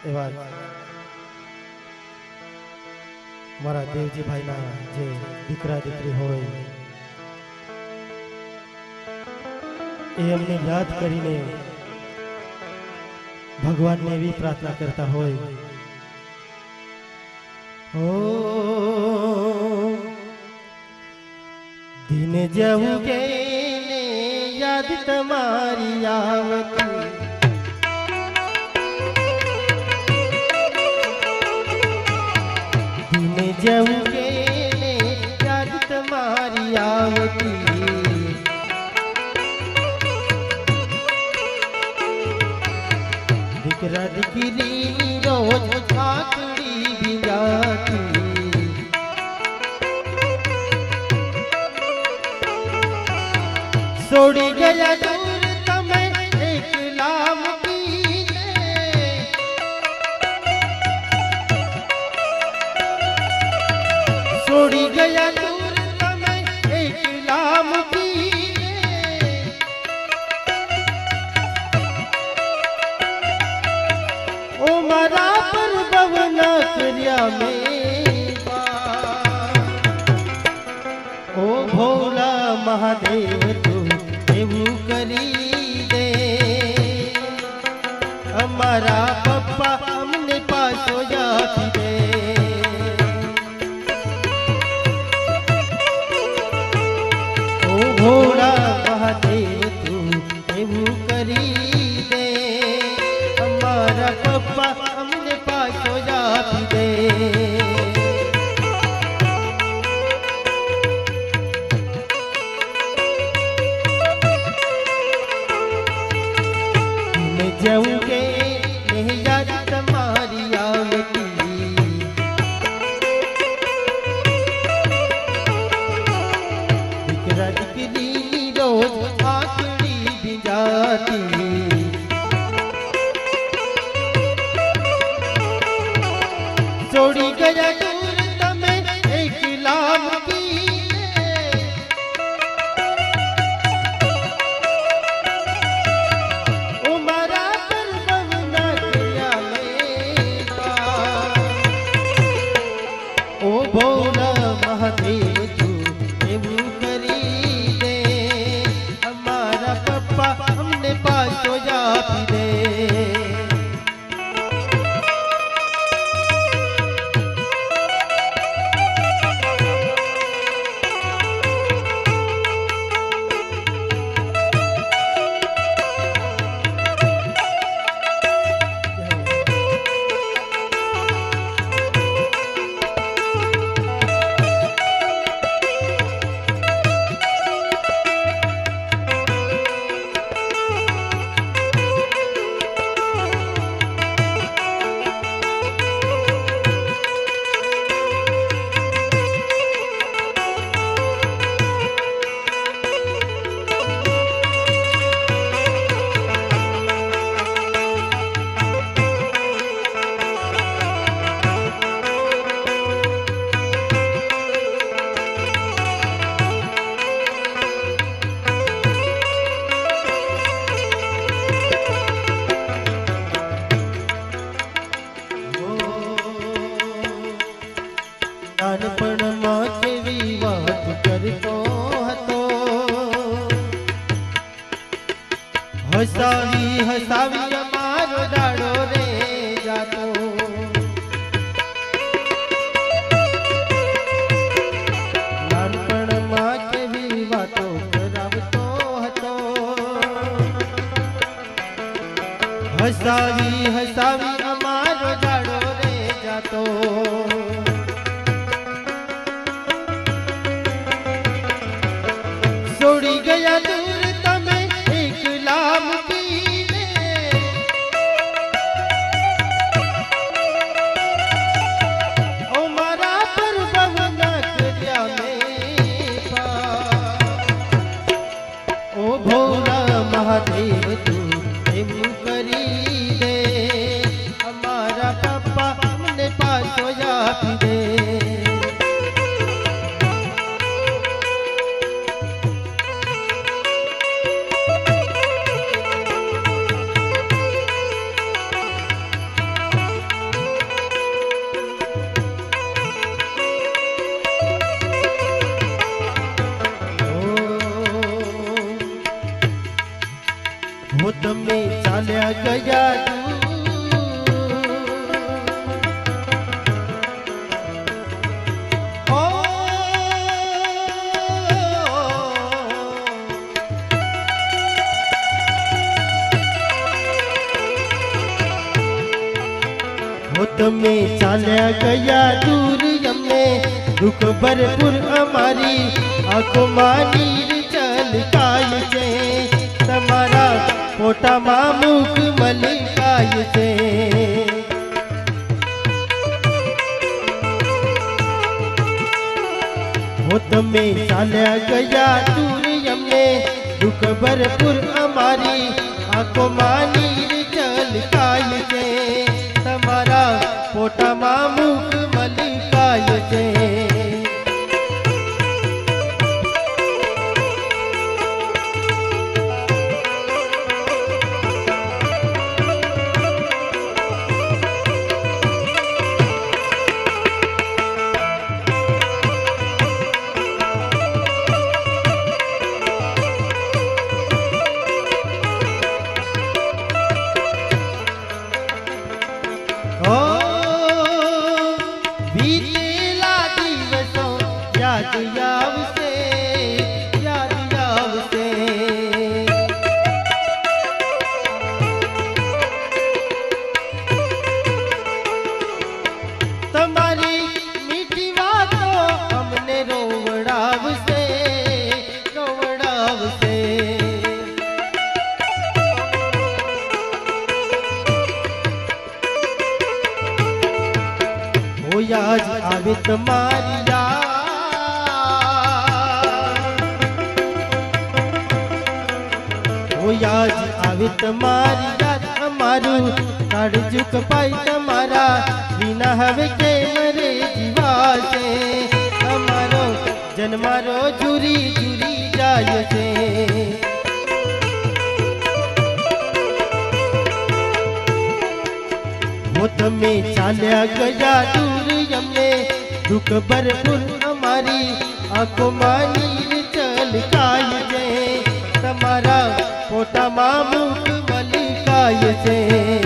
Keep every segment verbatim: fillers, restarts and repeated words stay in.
एवा मारा देवजी भाई ना जे दीकरा दीकरी होय ए हमने याद करीने भगवान ने भी प्रार्थना करता होय। ओ दिन जहु के याद तमारी आवती जब के याद तुम्हारी आवती दिकरा दिकरी रोज ठाकड़ी भी जाती सोड़ी गया दूर तमें एक लाम छोड़ी गया दूर तमें एक लाम पीने ओ मरा पर बवना करिया में ओ भोला महादेव तू एवं करी दे हमारा पप्पा हमने पासो जाती दे भोला महादेव तू एवं करी दे हमारा पप्पा हमने पासो जाती दे मैं जाऊंगे नहीं याद तुम्हारी आवती दिकरा दिकरी रोज ठाकड़ी भी जाती छोड़ी गया दूर तमें एक लाम ओ मरा पर बवना करिया में ओ भोला महादेव तू एवं करी दे हमारा पप्पा हमने पासो जाती दे नानपणમાં કેવી વાત કરતો હતો હસાવી હસાવી અમારો દાડો રે જાતો નાનપણમાં કેવી વાતો કરાવતો હતો હસાવી હસાવી અમારો દાડો રે જાતો छोड़ी गया दूर तमें एक लाम पीने ओ मरा पर बवना करिया में ओ भोला महादेव तू एवं करी दे हमारा पप्पा हमने पासो जा चाल्या गया में चाल्या गया दूर यमने दुख भरपूर हमारी आंखों मानीर चलकाय से तमारा पोटा मामुख मलिकाय से होत में चाल्या गया दूर यमने दुख भरपूर हमारी आंखों मानीर चलकाय से तमारा पोटा मामुख मलिकाय से आज आवे तुम्हारी ओ आज आवे तुम्हारी याद हमारू काढ़ झुक पाई तुम्हारा बिना हवे के मरे जीवा से हमारो जन्मारो जुरी जुरी जाय से होत में चाल्या गया दूर यमने दुख भरपूर हमारी आंखों मानीर चलकाय से तमारा पोटा मामुख मलिकाय से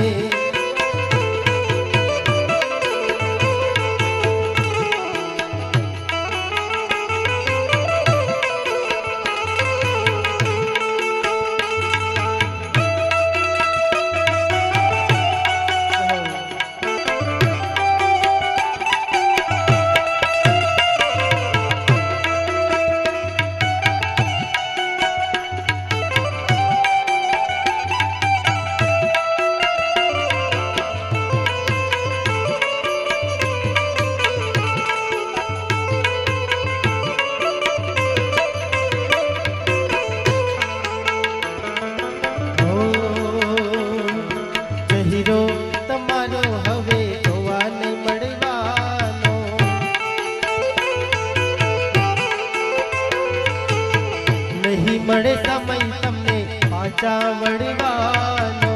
મળે સમય તમને પાછા વળવાનો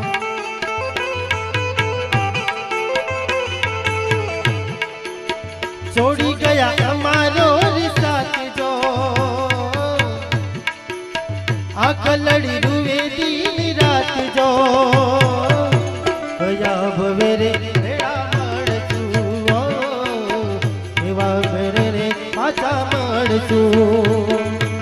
છોડી ગયા અમારો સાથ જો આંખ લડી રૂવે દી રાત જો ગયા ભવેરે ભેળા મળશું એવા ભેરે રે પાછા મળશું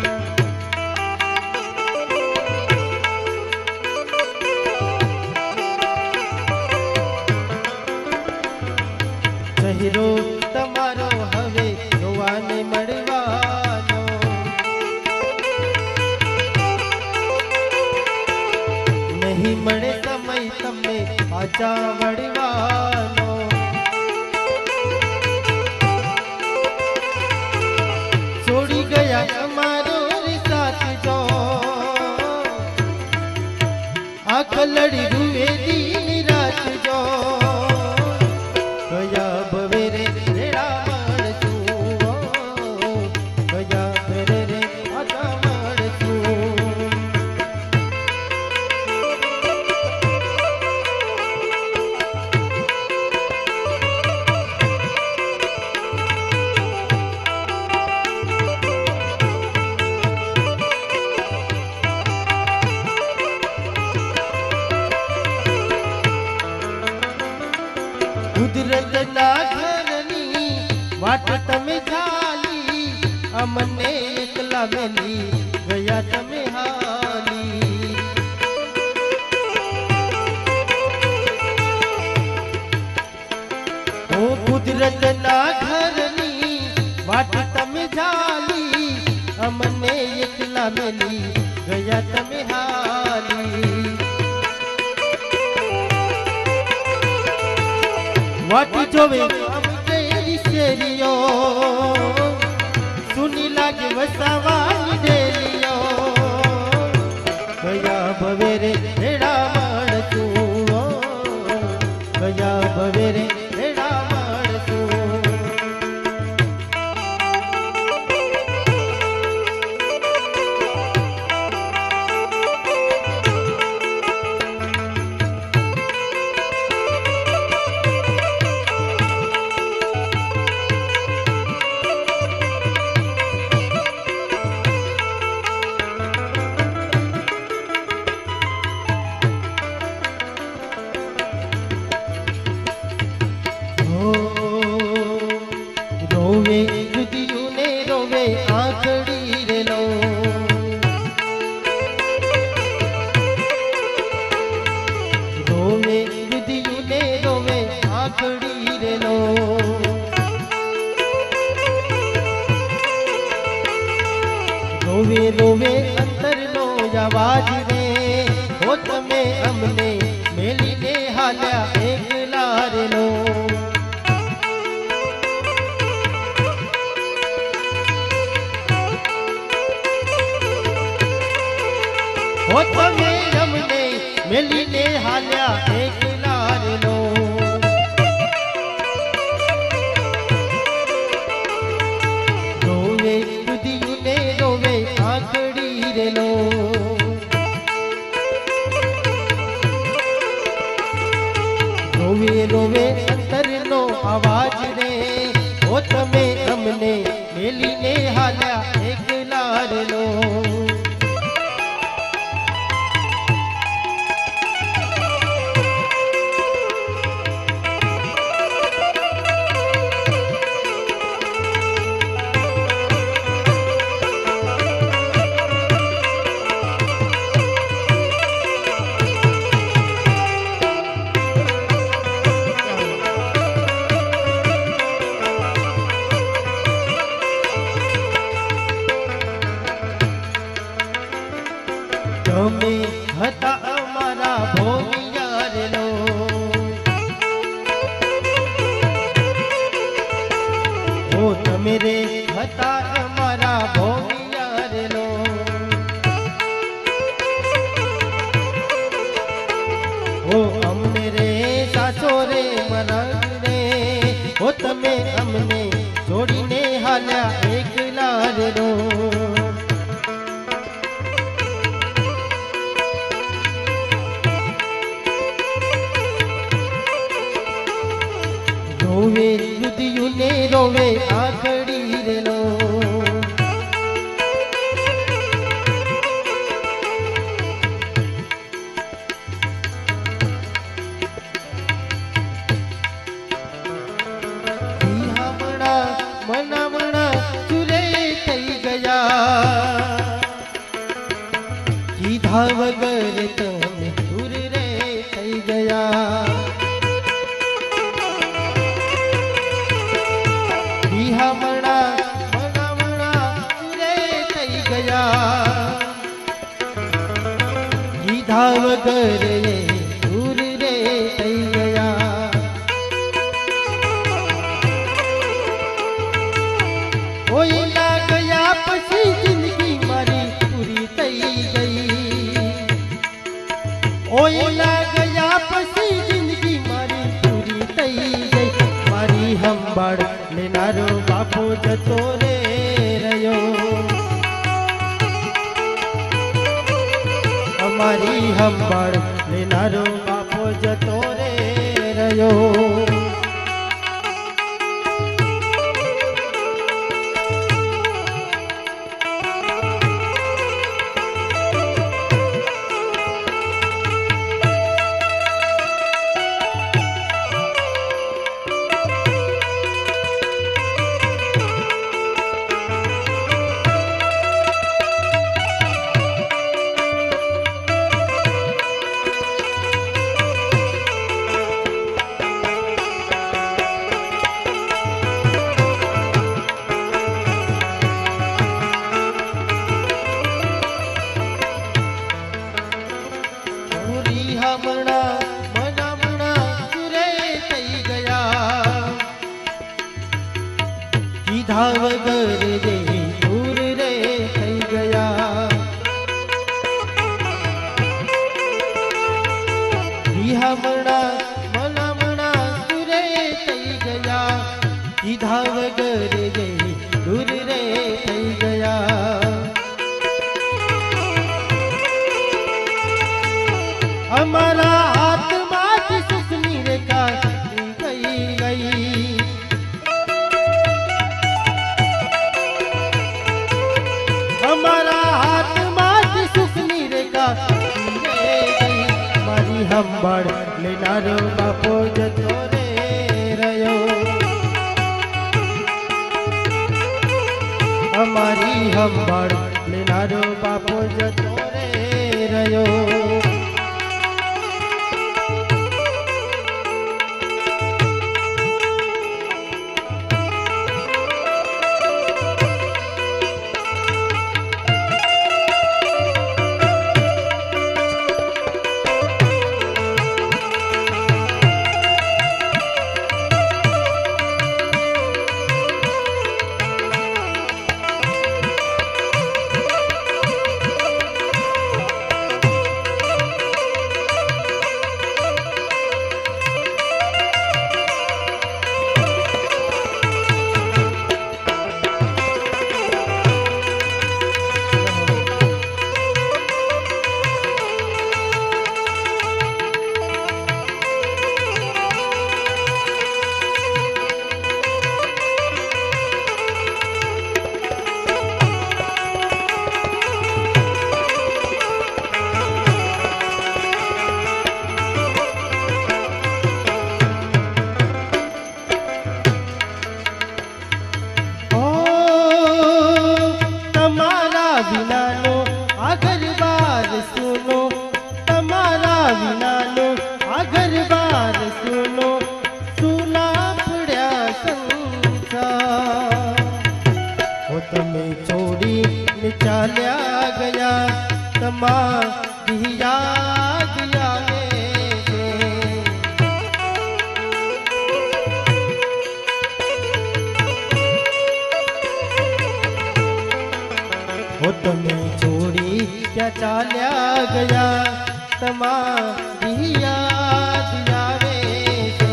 हीरो तमारो हवे जोवाने मळवानो नहीं मळे समय तमने पाछा वळवानो छोड़ी गया हमारो साथ जो आंख लड़ी रुए दिन रात जो गया भवेरे भेड़ा मळसू गया भवेरे आजा मळसू કુદરતના ઘરની વાટ તમે ઝાલી, અમને એકલા મેલી ગયા તમે હાલી. ઓ કુદરતના ઘરની વાટ તમે ઝાલી, અમને એકલા મેલી ગયા તમે હાલી. वाट जोवे तेरी शेरियो, सुनी लागे वसावानी डेलियो. गया बवेरे हेड़ा माणसू, गया बवेरे हेड़ा माणसू. रोवे दुदियों ने रोवे आंखड़ी रे लो. रोवे दुदियों ने रोवे आंखड़ी रे लो. रोवे रोवे अंतर नो आवाज रे, हो तमे अमने मेली ने हाल्या एकला रे लो. हो तमे अमने मेली ने हाल्या एकला रे लो. रोवे दुदियों ने रोवे आंखड़ी रे लो. रोवे रोवे अंतर नो आवाज रे, हो तमे अमने मेली ने हाल्या एकला रे लो. તમે હતા અમારા ભોમિયા રે લો. ઓ તમે રે હતા અમારા ભોમિયા રે લો. ઓ અમને રે સાસો રે મરગ રે, ઓ તમે અમને જોડીને હાલ્યા એકલા રે લો. रोवे दुदियों ने रोवे आंखड़ी रे लो. हमणा मनामणा चुरे थई गया, कीधा वगर तमे दूर रे थई गया. हमणा मनामणा चुरे थई गया, कीधा वगर ये दूर रे थई गया. ओइला गया पछी जिंदगी मारी पूरी थई गई. ओइला गया पछी जिंदगी मारी पूरी थई गई. मारी हंबाड़ लेनारो बापो जतो रे रयो. हमारी हंबाड़ लेनारो बापो जतो रे रयो. વગર જે દૂર રે થઈ ગયા વિહમણા મનામણા દૂરે થઈ ગયા કીધા વગર જે દૂર રે થઈ ગયા અમારા હાથમાં જ સુખની રેખા ગઈ ગઈ અમારા હાથમાં જ સુખની રેખા ગઈ મારી હંભાળ લેનારો બાપો જતો રે રહ્યો અમારી હંભાળ લેનારો બાપો જતો રે રહ્યો વિનાનો આ ઘર-બાર સુનો તમારા વિનાનો આ ઘર-બાર સુનો સુના પડ્યા સંસાર ઓ તમે છોડીને ચાલ્યા ગયા તમારી યાદ આવે છે ઓ તમે છોડી ક્યાં ચાલ્યા ગયા તમારી યાદ આવે છે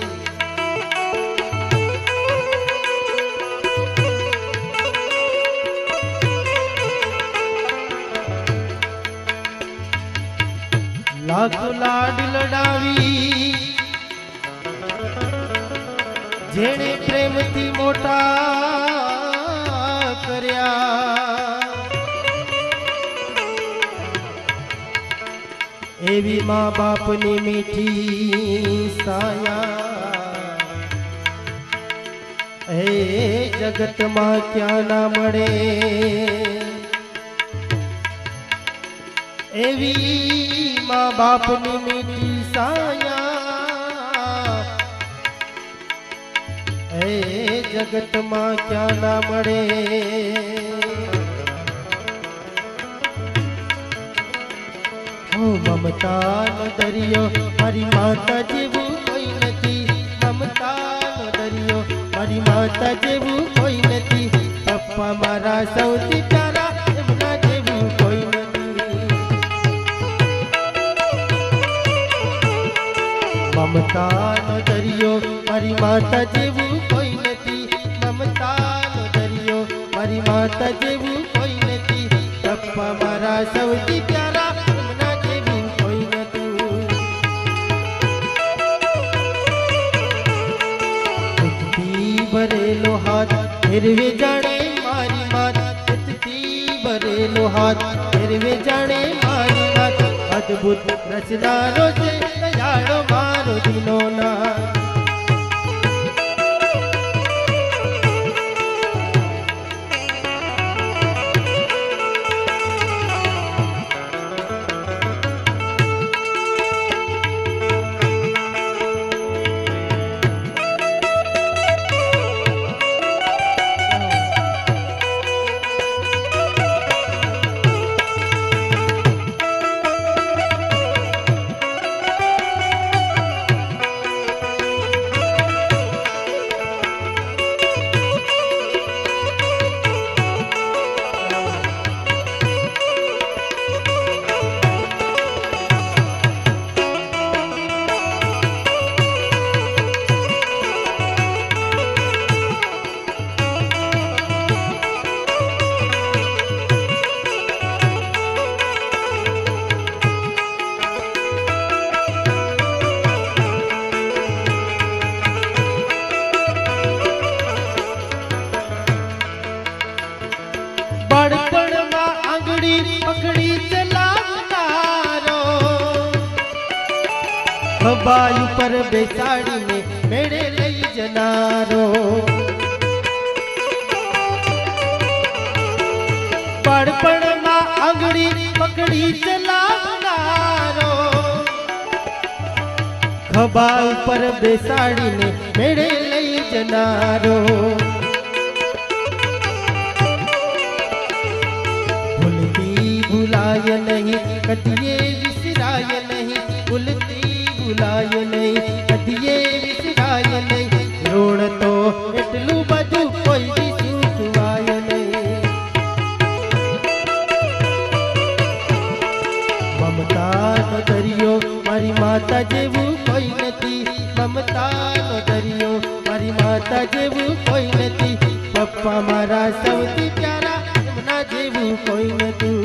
લાખ લાડ લડાવી જેણે પ્રેમથી મોટા કર્યા એવી મા બાપની મીઠી સાયા હે જગતમાં ક્યાં ના મળે એવી મા બાપની મીઠી સાયા હે જગતમાં ક્યાં ના મળે મમતાનો દરિયો મારી માતા જેવું કોઈ નથી મમતાનો દરિયો મારી માતા જેવું કોઈ નથી પપ્પા મારા સૌથી પ્યારા એમના જેવું કોઈ નથી મમતાનો દરિયો મારી માતા જેવું કોઈ નથી મમતાનો દરિયો મારી માતા જેવું કોઈ નથી પપ્પા મારા સૌથી પ્યારા ભરેલો હાથ ફેરવે જાણે મારી માત સતથી ભરેલો હાથ ફેરવે જાણે મારી માત અદ્ભુત રચનારો છે દયાળો મારો દીનો નાથ ખભા ઉપર બેસાડીને મેળે લઈ જનારો, બાળપણમાં આંગળી પકડી ચલાવનારો, ખભા ઉપર બેસાડીને મેળે લઈ જનારો, ભૂલતી ભૂલાય નહીં કદીએ વિસરાય નહીં, ભૂલતી ભૂલાય નહીં કદીએ વિસરાય નહીં, ઋણ તો એટલું બધું કોઈ દી ચૂકવાય નહીં. મમતાનો દરિયો મારી માતા જેવું કોઈ નથી, મમતાનો દરિયો મારી માતા જેવું કોઈ નથી, પપ્પા મારા સૌથી પ્યારા એમના જેવું કોઈ નથી.